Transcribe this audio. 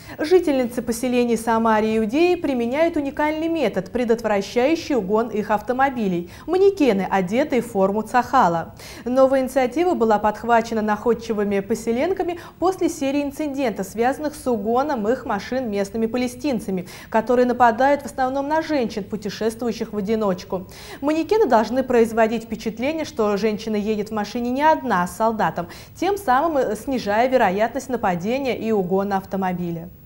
Жительницы поселений Самаре и Иудеи применяют уникальный метод, предотвращающий угон их автомобилей – манекены, одетые в форму цахала. Новая инициатива была подхвачена находчивыми поселенками после серии инцидентов, связанных с угоном их машин местными палестинцами, которые нападают в основном на женщин, путешествующих в одиночку. Манекены должны производить впечатление, что женщина едет в машине не одна, а с солдатом, тем самым снижая вероятность нападения и угона автомобиля.